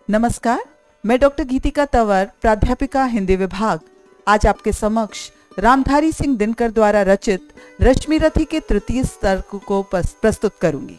नमस्कार, मैं डॉक्टर गीतिका तंवर, प्राध्यापिका हिंदी विभाग, आज आपके समक्ष रामधारी सिंह दिनकर द्वारा रचित रश्मिरथी के तृतीय सर्ग को प्रस्तुत करूंगी।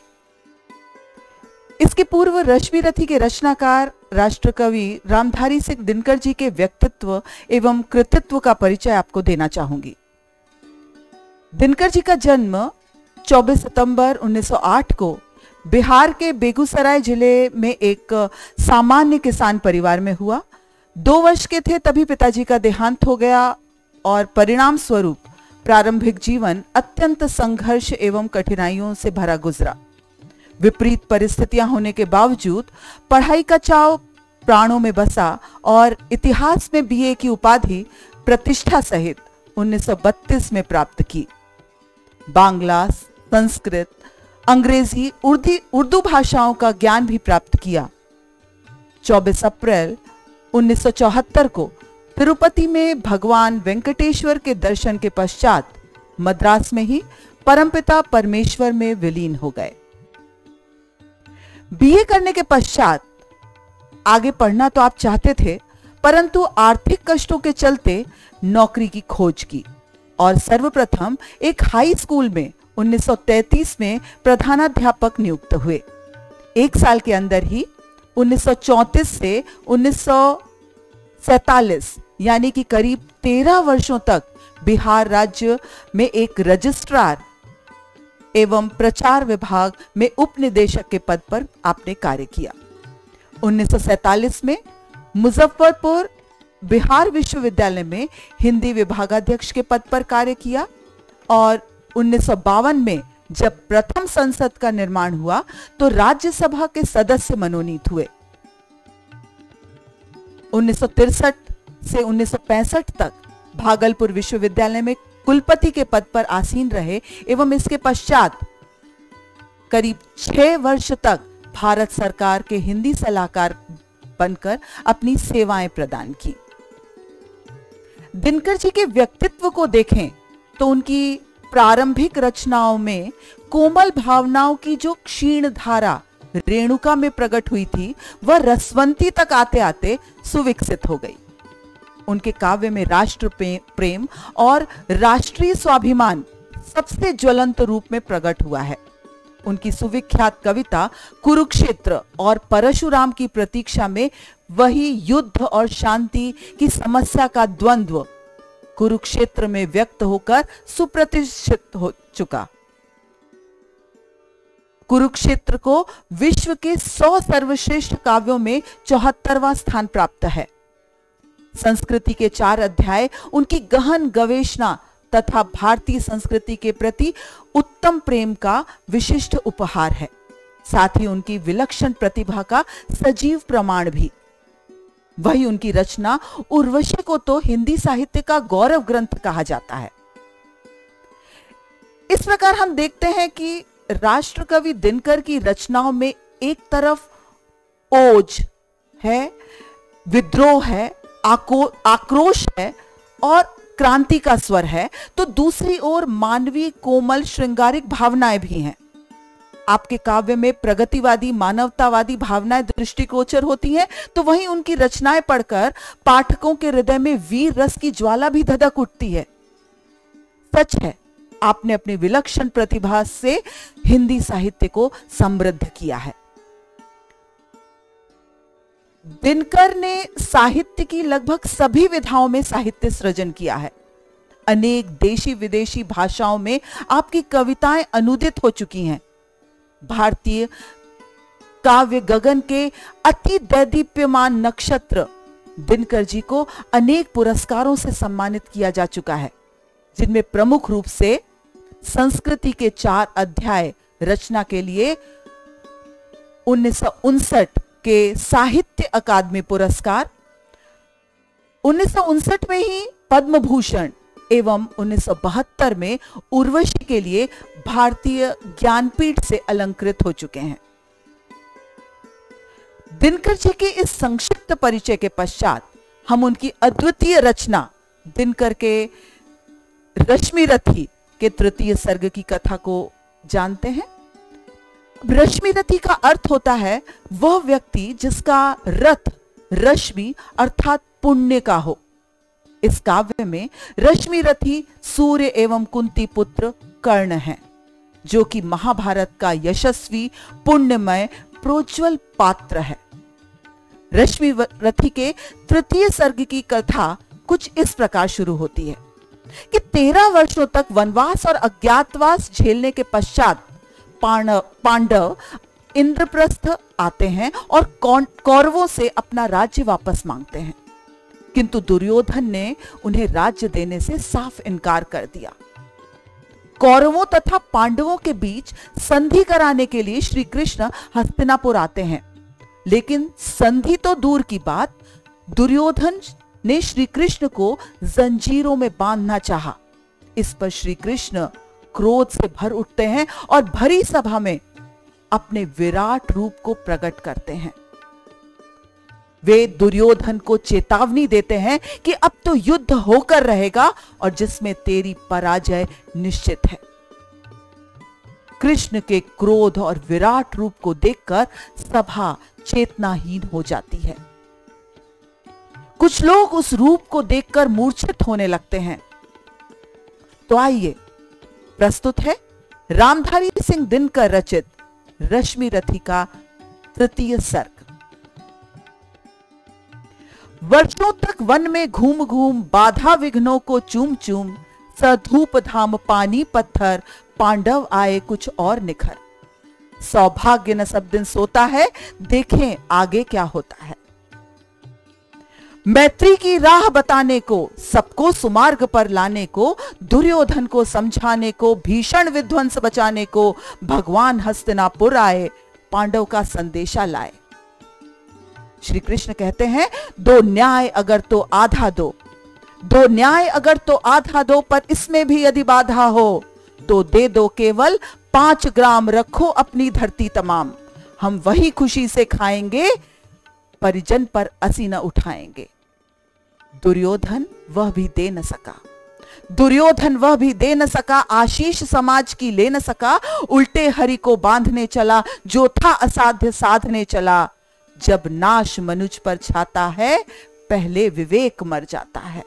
इसके पूर्व रश्मिरथी के रचनाकार राष्ट्रकवि रामधारी सिंह दिनकर जी के व्यक्तित्व एवं कृतित्व का परिचय आपको देना चाहूंगी। दिनकर जी का जन्म 24 सितंबर 1908 को बिहार के बेगूसराय जिले में एक सामान्य किसान परिवार में हुआ। 2 वर्ष के थे तभी पिताजी का देहांत हो गया और परिणाम स्वरूप प्रारंभिक जीवन अत्यंत संघर्ष एवं कठिनाइयों से भरा गुजरा। विपरीत परिस्थितियां होने के बावजूद पढ़ाई का चाव प्राणों में बसा और इतिहास में बीए की उपाधि प्रतिष्ठा सहित 1932 में प्राप्त की। बांग्ला, संस्कृत, अंग्रेजी, उर्दू भाषाओं का ज्ञान भी प्राप्त किया। 24 अप्रैल 1974 को तिरुपति में भगवान वेंकटेश्वर के दर्शन के पश्चात मद्रास में ही परमपिता परमेश्वर में विलीन हो गए। बीए करने के पश्चात आगे पढ़ना तो आप चाहते थे, परंतु आर्थिक कष्टों के चलते नौकरी की खोज की और सर्वप्रथम एक हाई स्कूल में 1933 में प्रधानाध्यापक नियुक्त हुए। 1 साल के अंदर ही 1934 से 1947 यानी कि करीब 13 वर्षों तक बिहार राज्य में एक रजिस्ट्रार एवं प्रचार विभाग में उपनिदेशक के पद पर आपने कार्य किया। 1947 में मुजफ्फरपुर बिहार विश्वविद्यालय में हिंदी विभागाध्यक्ष के पद पर कार्य किया और 1952 में जब प्रथम संसद का निर्माण हुआ तो राज्यसभा के सदस्य मनोनीत हुए। 1963 से 1965 तक भागलपुर विश्वविद्यालय में कुलपति के पद पर आसीन रहे एवं इसके पश्चात करीब 6 वर्ष तक भारत सरकार के हिंदी सलाहकार बनकर अपनी सेवाएं प्रदान की। दिनकर जी के व्यक्तित्व को देखें तो उनकी प्रारंभिक रचनाओं में कोमल भावनाओं की जो क्षीण धारा रेणुका में प्रकट हुई थी, वह रसवंती तक आते आते सुविकसित हो गई। उनके काव्य में राष्ट्र प्रेम और राष्ट्रीय स्वाभिमान सबसे ज्वलंत रूप में प्रकट हुआ है। उनकी सुविख्यात कविता कुरुक्षेत्र और परशुराम की प्रतीक्षा में वही युद्ध और शांति की समस्या का द्वंद्व कुरुक्षेत्र में व्यक्त होकर सुप्रतिष्ठित हो चुका। कुरुक्षेत्र को विश्व के 100 सर्वश्रेष्ठ काव्यों में 74वां स्थान प्राप्त है। संस्कृति के 4 अध्याय उनकी गहन गवेषणा तथा भारतीय संस्कृति के प्रति उत्तम प्रेम का विशिष्ट उपहार है। साथ ही उनकी विलक्षण प्रतिभा का सजीव प्रमाण भी। वही उनकी रचना उर्वशी को तो हिंदी साहित्य का गौरव ग्रंथ कहा जाता है। इस प्रकार हम देखते हैं कि राष्ट्रकवि दिनकर की रचनाओं में एक तरफ ओज है, विद्रोह है, आक्रोश है और क्रांति का स्वर है, तो दूसरी ओर मानवीय कोमल श्रृंगारिक भावनाएं भी हैं। आपके काव्य में प्रगतिवादी मानवतावादी भावनाएं दृष्टिगोचर होती हैं, तो वहीं उनकी रचनाएं पढ़कर पाठकों के हृदय में वीर रस की ज्वाला भी धधक उठती है। सच है, आपने अपनी विलक्षण प्रतिभा से हिंदी साहित्य को समृद्ध किया है। दिनकर ने साहित्य की लगभग सभी विधाओं में साहित्य सृजन किया है। अनेक देशी विदेशी भाषाओं में आपकी कविताएं अनुदित हो चुकी हैं। भारतीय काव्य गगन के अति दैदीप्यमान नक्षत्र दिनकर जी को अनेक पुरस्कारों से सम्मानित किया जा चुका है, जिनमें प्रमुख रूप से संस्कृति के 4 अध्याय रचना के लिए 1959 के साहित्य अकादमी पुरस्कार, 1959 में ही पद्म भूषण एवं 1972 में उर्वशी के लिए भारतीय ज्ञानपीठ से अलंकृत हो चुके हैं। दिनकर जी के इस संक्षिप्त परिचय के पश्चात हम उनकी अद्वितीय रचना दिनकर के रश्मिरथी के तृतीय सर्ग की कथा को जानते हैं। रश्मि रथी का अर्थ होता है वह व्यक्ति जिसका रथ रश्मि अर्थात पुण्य का हो। इस काव्य में रश्मि रथी सूर्य एवं कुंती पुत्र कर्ण हैं, जो कि महाभारत का यशस्वी पुण्यमय प्रोज्वल पात्र है। रश्मि रथी के तृतीय सर्ग की कथा कुछ इस प्रकार शुरू होती है कि 13 वर्षों तक वनवास और अज्ञातवास झेलने के पश्चात पांडव इंद्रप्रस्थ आते हैं और कौरवों से अपना राज्य वापस मांगते हैं, किंतु दुर्योधन ने उन्हें राज्य देने से साफ इनकार कर दिया। कौरवों तथा पांडवों के बीच संधि कराने के लिए श्री कृष्ण हस्तिनापुर आते हैं, लेकिन संधि तो दूर की बात, दुर्योधन ने श्री कृष्ण को जंजीरों में बांधना चाहा। इस पर श्री कृष्ण क्रोध से भर उठते हैं और भरी सभा में अपने विराट रूप को प्रकट करते हैं। वे दुर्योधन को चेतावनी देते हैं कि अब तो युद्ध होकर रहेगा और जिसमें तेरी पराजय निश्चित है। कृष्ण के क्रोध और विराट रूप को देखकर सभा चेतनाहीन हो जाती है। कुछ लोग उस रूप को देखकर मूर्छित होने लगते हैं। तो आइए प्रस्तुत है रामधारी सिंह दिनकर रचित रश्मि रथी का तृतीय सर्ग। वर्षों तक वन में घूम घूम बाधा विघ्नों को चूम चूम सधूप धाम पानी पत्थर पांडव आए कुछ और निखर। सौभाग्य न सब दिन सोता है, देखें आगे क्या होता है। मैत्री की राह बताने को, सबको सुमार्ग पर लाने को, दुर्योधन को समझाने को, भीषण विध्वंस बचाने को भगवान हस्तिनापुर आए, पांडव का संदेशा लाए। श्री कृष्ण कहते हैं, दो न्याय अगर तो आधा दो, दो न्याय अगर तो आधा दो, पर इसमें भी यदि बाधा हो तो दे दो केवल 5 ग्राम, रखो अपनी धरती तमाम। हम वही खुशी से खाएंगे, परिजन पर असी न उठाएंगे। दुर्योधन वह भी दे न सका, दुर्योधन वह भी दे न सका, आशीष समाज की ले न सका। उल्टे हरि को बांधने चला, जो था असाध्य साधने चला। जब नाश मनुज पर छाता है, पहले विवेक मर जाता है।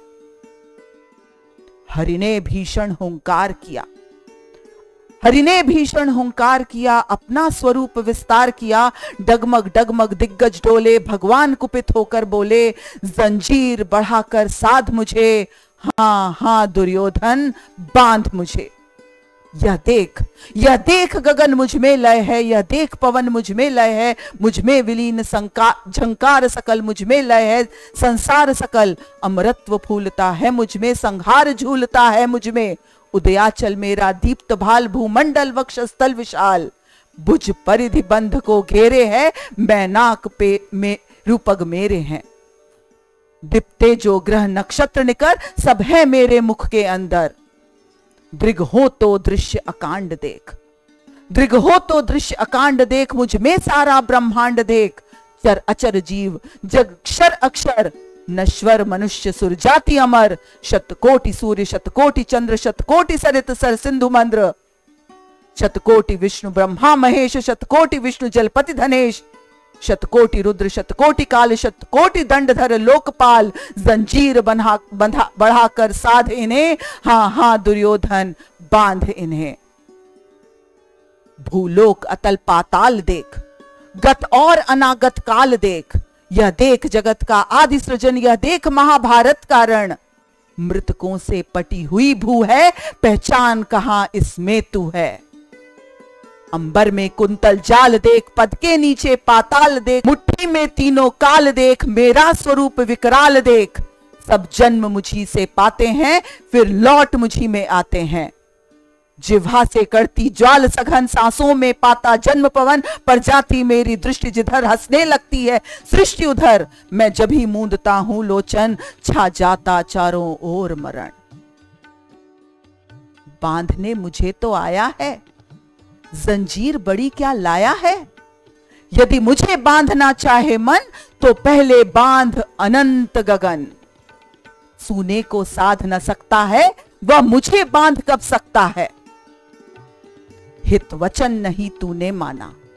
हरि ने भीषण हुंकार किया, हरि ने भीषण हुंकार किया, अपना स्वरूप विस्तार किया। डगमग डगमग दिग्गज डोले, भगवान कुपित होकर बोले, जंजीर बढ़ाकर साध मुझे, हां हां दुर्योधन बांध मुझे। यह देख गगन मुझ में लय है, यह देख पवन मुझ में लय है, मुझ में विलीन झंकार सकल मुझ में लय है, संसार सकल अमरत्व फूलता है मुझ में, संहार झूलता है मुझ में। उदयाचल मेरा दीप्त भाल, भूमंडल वक्षस्थल विशाल, भुज परिधि बंध को घेरे है, मैनाक पे में रूपग मेरे हैं। दिप्ते जो ग्रह नक्षत्र निकर, सब है मेरे मुख के अंदर। दृग हो तो दृश्य अकांड देख, दृग हो तो दृश्य अकांड देख, मुझ में सारा ब्रह्मांड देख। चर अचर जीव जग क्षर अक्षर, नश्वर मनुष्य सुर जाति अमर। शतकोटि सूर्य शतकोटि चंद्र, शतकोटि सरित सर सिंधु मंद्र। शतकोटि विष्णु ब्रह्मा महेश, शतकोटि विष्णु जलपति धनेश। शतकोटि रुद्र शतकोटि काल, शतकोटि दंडधर लोकपाल। जंजीर बढ़ाकर साध इन्हें, हां हां दुर्योधन बांध इन्हें। भूलोक अतल पाताल देख, गत और अनागत काल देख। यह देख जगत का आदि सृजन, यह देख महाभारत का रण। मृतकों से पटी हुई भू है, पहचान कहां इसमें तू है। अंबर में कुंतल जाल देख, पद के नीचे पाताल देख। मुट्ठी में तीनों काल देख, मेरा स्वरूप विकराल देख। सब जन्म मुझी से पाते हैं, फिर लौट मुझी में आते हैं। जिह्वा से करती ज्वाल सघन, सांसों में पाता जन्म पवन। पर जाती मेरी दृष्टि जिधर, हंसने लगती है सृष्टि उधर। मैं जब ही मूंदता हूं लोचन, छा जाता चारों ओर मरण। बांधने मुझे तो आया है, जंजीर बड़ी क्या लाया है। यदि मुझे बांधना चाहे मन, तो पहले बांध अनंत गगन। सूने को साध न सकता है, वह मुझे बांध कब सकता है। हित वचन नहीं तूने माना,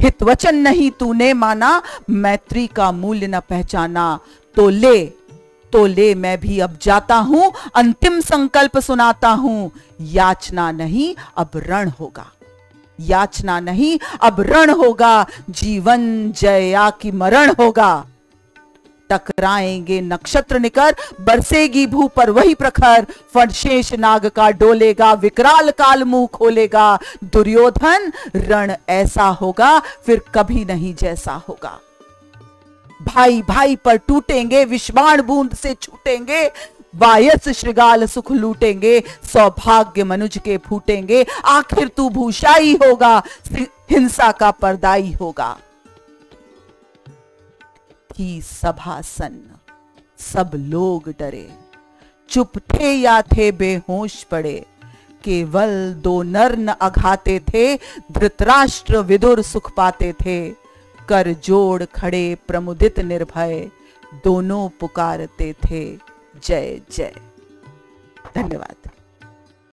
हित वचन नहीं तूने माना, मैत्री का मूल्य न पहचाना। तो ले मैं भी अब जाता हूं, अंतिम संकल्प सुनाता हूं। याचना नहीं अब रण होगा, याचना नहीं अब रण होगा। जीवन जया की मरण होगा। टकराएंगे नक्षत्र निकर, बरसेगी भू पर वही प्रखर। फणशेष नाग का डोलेगा, विकराल काल मुंह खोलेगा। दुर्योधन रण ऐसा होगा, फिर कभी नहीं जैसा होगा। भाई भाई पर टूटेंगे, विषबाण बूंद से छूटेंगे। वायस श्रृगाल सुख लूटेंगे, सौभाग्य मनुज के फूटेंगे। आखिर तू भूषाई होगा, हिंसा का परदाई होगा। थी सभा सन्न, सब लोग डरे। चुप थे या थे बेहोश पड़े। केवल 2 नर न अघाते थे, धृतराष्ट्र विदुर सुख पाते थे। कर जोड़ खड़े प्रमुदित निर्भय, दोनों पुकारते थे जय जय। धन्यवाद।